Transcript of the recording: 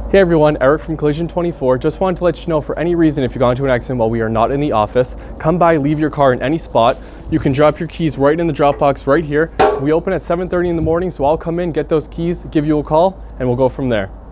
Hey everyone, Eric from Collision 24. Just wanted to let you know, for any reason, if you got into an accident while we are not in the office, come by, leave your car in any spot. You can drop your keys right in the drop box right here. We open at 7:30 in the morning, so I'll come in, get those keys, give you a call, and we'll go from there.